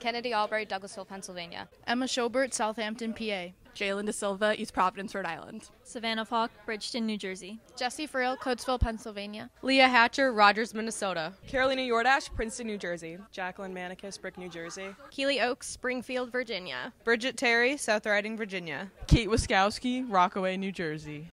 Kennedy Albright, Douglasville, Pennsylvania. Emma Schobert, Southampton, PA. Jalen De Silva, East Providence, Rhode Island. Savannah Falk, Bridgeton, New Jersey. Jesse Friel, Coatesville, Pennsylvania. Leah Hatcher, Rogers, Minnesota. Carolina Yordash, Princeton, New Jersey. Jacqueline Manicus, Brick, New Jersey. Keely Oaks, Springfield, Virginia. Bridget Terry, South Riding, Virginia. Kate Wiskowski, Rockaway, New Jersey.